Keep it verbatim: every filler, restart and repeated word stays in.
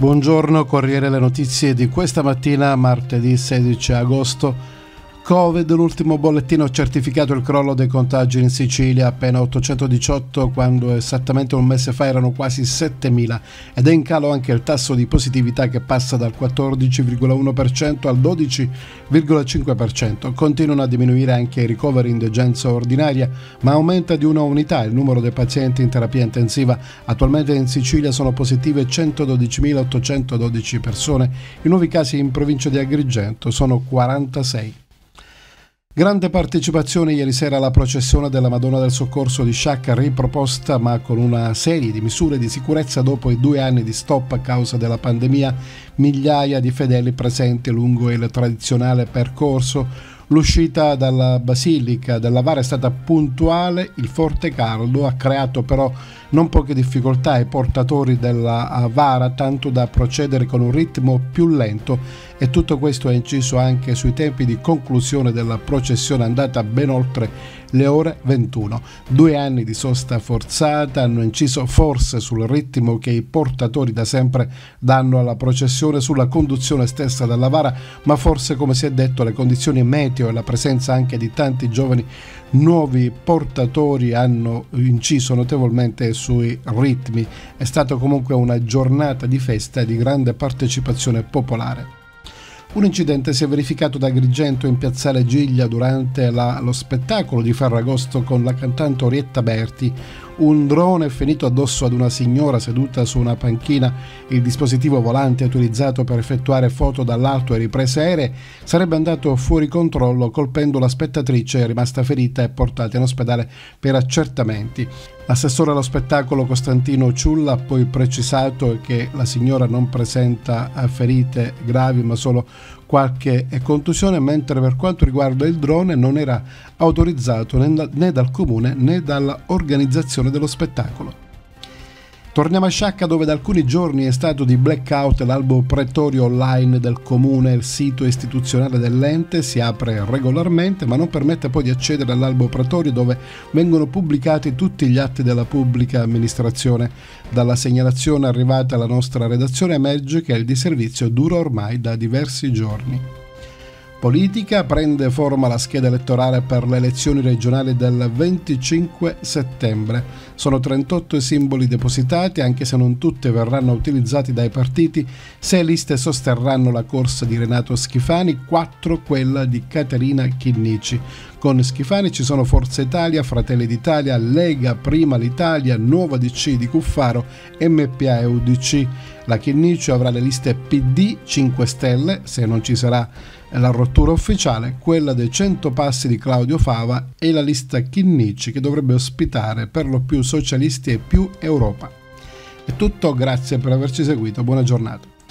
Buongiorno, Corriere le notizie di questa mattina, martedì sedici agosto. Covid, l'ultimo bollettino ha certificato il crollo dei contagi in Sicilia, appena ottocentodiciotto, quando esattamente un mese fa erano quasi settemila, ed è in calo anche il tasso di positività che passa dal quattordici virgola uno per cento al dodici virgola cinque per cento. Continuano a diminuire anche i ricoveri in degenza ordinaria, ma aumenta di una unità il numero dei pazienti in terapia intensiva. Attualmente in Sicilia sono positive centododicimilaottocentododici persone, i nuovi casi in provincia di Agrigento sono quarantasei. Grande partecipazione ieri sera alla processione della Madonna del Soccorso di Sciacca, riproposta ma con una serie di misure di sicurezza dopo i due anni di stop a causa della pandemia. Migliaia di fedeli presenti lungo il tradizionale percorso. L'uscita dalla Basilica della Vara è stata puntuale, il forte caldo ha creato però non poche difficoltà ai portatori della Vara, tanto da procedere con un ritmo più lento, e tutto questo ha inciso anche sui tempi di conclusione della processione, andata ben oltre le ore ventuno. Due anni di sosta forzata hanno inciso forse sul ritmo che i portatori da sempre danno alla processione, sulla conduzione stessa della Vara, ma forse, come si è detto, le condizioni meteo e la presenza anche di tanti giovani nuovi portatori hanno inciso notevolmente sui ritmi. È stata comunque una giornata di festa e di grande partecipazione popolare. Un incidente si è verificato ad Agrigento in piazzale Giglia durante la, lo spettacolo di Ferragosto con la cantante Orietta Berti. Un drone è finito addosso ad una signora seduta su una panchina. Il dispositivo volante utilizzato per effettuare foto dall'alto e riprese aeree sarebbe andato fuori controllo, colpendo la spettatrice, rimasta ferita e portata in ospedale per accertamenti. L'assessore allo spettacolo Costantino Ciulla ha poi precisato che la signora non presenta ferite gravi ma solo qualche contusione, mentre per quanto riguarda il drone non era autorizzato né dal comune né dall'organizzazione dello spettacolo. Torniamo a Sciacca, dove da alcuni giorni è stato di blackout l'albo pretorio online del comune. Il sito istituzionale dell'ente si apre regolarmente ma non permette poi di accedere all'albo pretorio, dove vengono pubblicati tutti gli atti della pubblica amministrazione. Dalla segnalazione arrivata alla nostra redazione emerge che il disservizio dura ormai da diversi giorni. Politica, prende forma la scheda elettorale per le elezioni regionali del venticinque settembre. Sono trentotto i simboli depositati, anche se non tutti verranno utilizzati dai partiti. Sei liste sosterranno la corsa di Renato Schifani, quattro quella di Caterina Chinnici. Con Schifani ci sono Forza Italia, Fratelli d'Italia, Lega, Prima l'Italia, Nuova D C di Cuffaro, M P A e U D C. La Chinnici avrà le liste P D, cinque Stelle, se non ci sarà la rottura ufficiale, quella dei cento passi di Claudio Fava e la lista Chinnici, che dovrebbe ospitare per lo più socialisti e più Europa. È tutto, grazie per averci seguito, buona giornata.